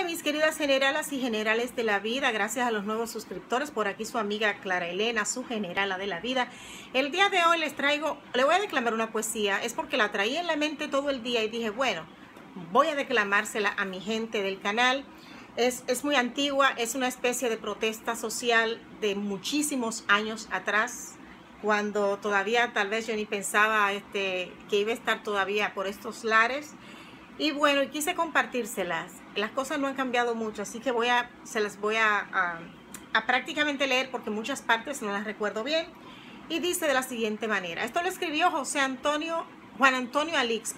mis queridas generalas y generales de la vida, gracias a los nuevos suscriptores, por aquí su amiga Clara Elena, su generala de la vida. El día de hoy les traigo, le voy a declamar una poesía, es porque la traía en la mente todo el día y dije, bueno, voy a declamársela a mi gente del canal. Es muy antigua, es una especie de protesta social de muchísimos años atrás, cuando todavía tal vez yo ni pensaba que iba a estar todavía por estos lares. Y bueno, quise compartírselas. Las cosas no han cambiado mucho, así que se las voy a prácticamente leer porque muchas partes no las recuerdo bien. Y dice de la siguiente manera. Esto lo escribió Juan Antonio Alix,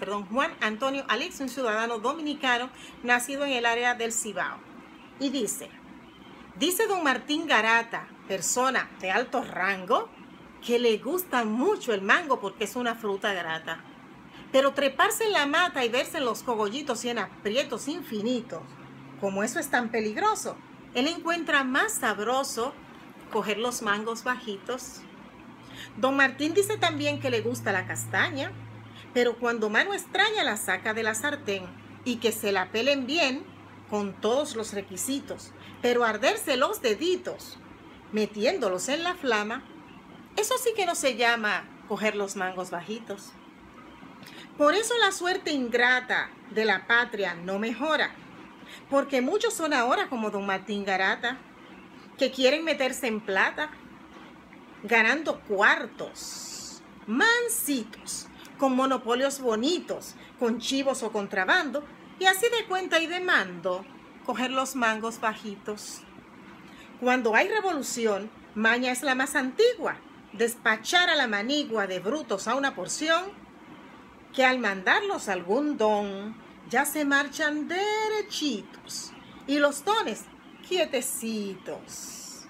un ciudadano dominicano nacido en el área del Cibao. Y dice don Martín Garata, persona de alto rango, que le gusta mucho el mango porque es una fruta grata. Pero treparse en la mata y verse en los cogollitos y en aprietos infinitos, como eso es tan peligroso, él encuentra más sabroso coger los mangos bajitos. Don Martín dice también que le gusta la castaña, pero cuando mano extraña la saca de la sartén y que se la pelen bien con todos los requisitos, pero arderse los deditos metiéndolos en la flama, eso sí que no se llama coger los mangos bajitos. Por eso la suerte ingrata de la patria no mejora, porque muchos son ahora como don Martín Garata, que quieren meterse en plata, ganando cuartos, mansitos, con monopolios bonitos, con chivos o contrabando, y así de cuenta y de mando, coger los mangos bajitos. Cuando hay revolución, maña es la más antigua, despachar a la manigua de brutos a una porción, que al mandarlos algún don, ya se marchan derechitos, y los dones quietecitos.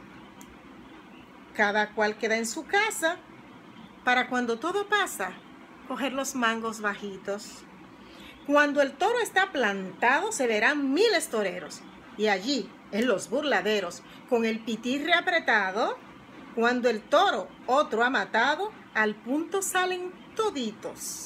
Cada cual queda en su casa, para cuando todo pasa, coger los mangos bajitos. Cuando el toro está plantado, se verán miles toreros, y allí, en los burladeros, con el pitirre apretado, cuando el toro otro ha matado, al punto salen toditos.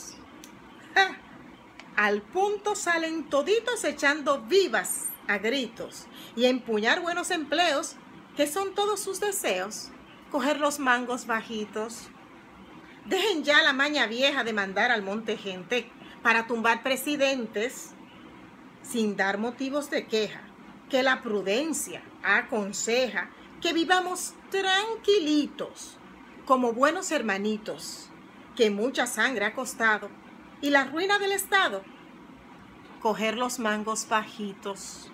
Al punto salen toditos echando vivas a gritos y a empuñar buenos empleos, que son todos sus deseos, coger los mangos bajitos. Dejen ya la maña vieja de mandar al monte gente para tumbar presidentes sin dar motivos de queja, que la prudencia aconseja que vivamos tranquilitos como buenos hermanitos, que mucha sangre ha costado y la ruina del Estado, coger los mangos bajitos.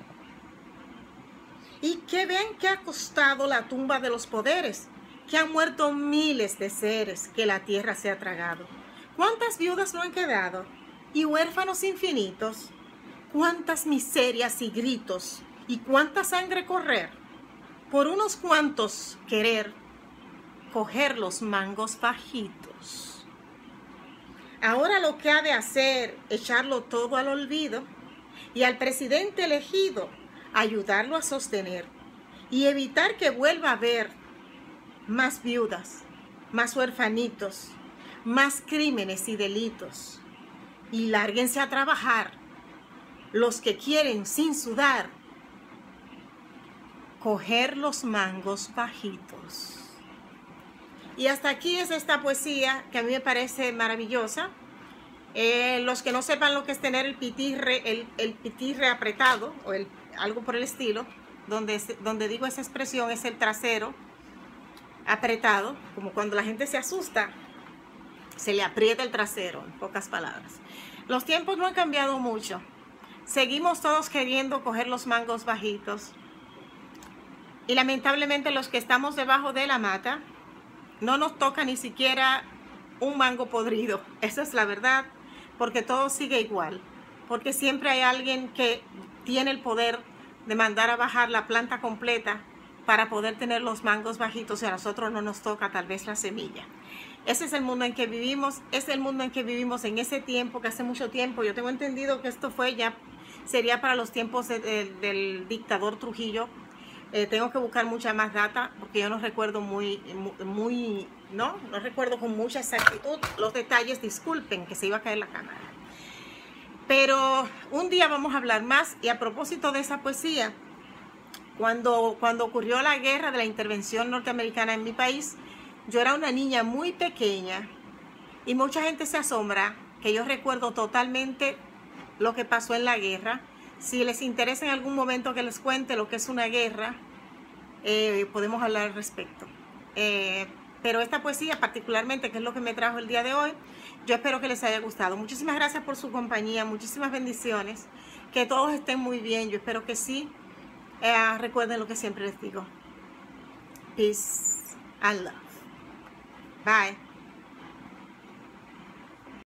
Y que vean que ha costado la tumba de los poderes, que han muerto miles de seres que la tierra se ha tragado. ¿Cuántas viudas no han quedado? Y huérfanos infinitos. ¿Cuántas miserias y gritos? ¿Y cuánta sangre correr? Por unos cuantos querer coger los mangos bajitos. Ahora lo que ha de hacer, echarlo todo al olvido y al presidente elegido ayudarlo a sostener y evitar que vuelva a haber más viudas, más huerfanitos, más crímenes y delitos. Y lárguense a trabajar los que quieren sin sudar coger los mangos bajitos. Y hasta aquí es esta poesía que a mí me parece maravillosa. Los que no sepan lo que es tener el pitirre apretado o algo por el estilo, donde digo esa expresión es el trasero apretado, como cuando la gente se asusta, se le aprieta el trasero, en pocas palabras. Los tiempos no han cambiado mucho. Seguimos todos queriendo coger los mangos bajitos. Y lamentablemente los que estamos debajo de la mata, no nos toca ni siquiera un mango podrido. Esa es la verdad, porque todo sigue igual. Porque siempre hay alguien que tiene el poder de mandar a bajar la planta completa para poder tener los mangos bajitos y a nosotros no nos toca tal vez la semilla. Ese es el mundo en que vivimos, es el mundo en que vivimos en ese tiempo, que hace mucho tiempo. Yo tengo entendido que esto sería para los tiempos del dictador Trujillo. Tengo que buscar mucha más data porque yo no recuerdo no recuerdo con mucha exactitud los detalles. Disculpen que se iba a caer la cámara. Pero un día vamos a hablar más. Y a propósito de esa poesía, cuando ocurrió la guerra de la intervención norteamericana en mi país, yo era una niña muy pequeña y mucha gente se asombra que yo recuerdo totalmente lo que pasó en la guerra. Si les interesa en algún momento que les cuente lo que es una guerra, podemos hablar al respecto. Pero esta poesía particularmente, que es lo que me trajo el día de hoy, yo espero que les haya gustado. Muchísimas gracias por su compañía, muchísimas bendiciones, que todos estén muy bien, yo espero que sí. Recuerden lo que siempre les digo. Peace and love. Bye.